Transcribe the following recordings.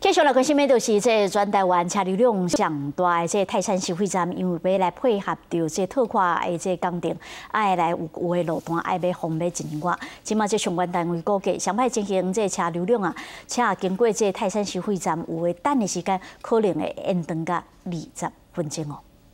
继续来关心的就是这全台湾车流量上大的这泰山收费站，因为要来配合着这特快的这工程，爱来有的路段爱要方便真外。即马这相关单位估计，上摆进行这车流量啊，车经过这泰山收费站，有的等的时间可能会延长到20分钟哦。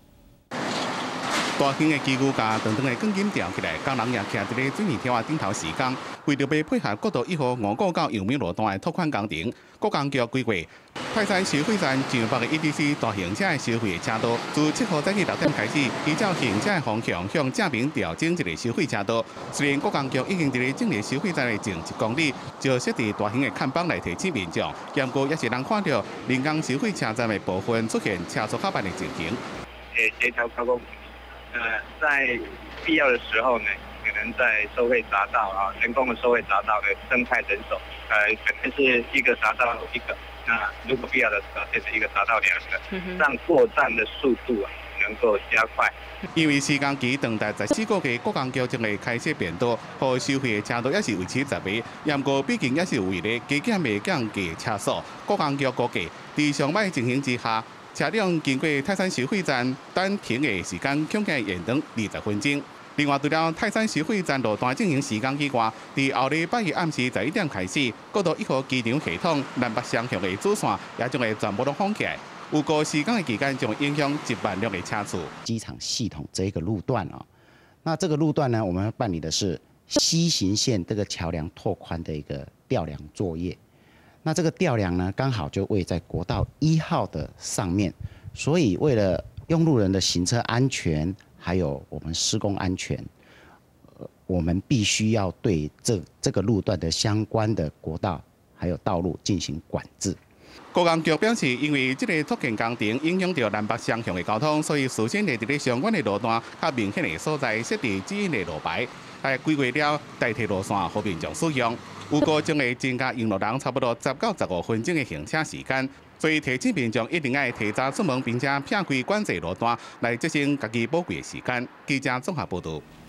大型的机具甲长长的钢筋吊起来，工人也徛伫咧水泥条顶头施工，为着要配合国道1号5股到阳明路段的拓宽工程，国工局规划泰山收费站上北的 ETC 大型车的收费的车道，自7号早起6点开始，依照行车的方向向正面调整一个收费车道。虽然国工局已经伫咧整个收费站的前1公里就设置大型的看板来提醒民众，不过也是能看到临港收费车站的部分出现车速较慢的情形。 协调高工。 在必要的时候呢，可能在收费匝道啊，人工的收费匝道的增派人手，可能是一个匝道一个，那如果必要的时候，变成一个匝道2个，让过站的速度啊能够加快。 因为施工期长达14个月，国工局将会开设便道，和收费的车道也是维持10个，不过毕竟也是为了加减未降低车速，国工局估计在上摆情形之下。 车辆经过泰山收费站等停的时间，恐计延长20分钟。另外，除了泰山收费站路段进行施工以外，伫后礼拜日暗时11点开始，国道1号机场系统南北双向的主线也将会全部都封起来。有过施工的期间，将会影响1万辆的车次。 机场系统这一个路段啊，那这个路段呢，我们办理的是西行线这个桥梁拓宽的一个吊梁作业。 那这个吊梁呢，刚好就位在国道1号的上面，所以为了用路人的行车安全，还有我们施工安全，我们必须要对这个路段的相关的国道还有道路进行管制。 国工局表示，因为这个拓建工程影响到南北双向的交通，所以事先会伫咧相关的路段较明显的所在设置指引的路牌，还规划了代替路线和民众使用。 有过将会增加用路人差不多10到15分钟的行车时间，所以提醒民众一定要提早出门，并且避开管制路段，来节省家己宝贵的时间。记者综合报道。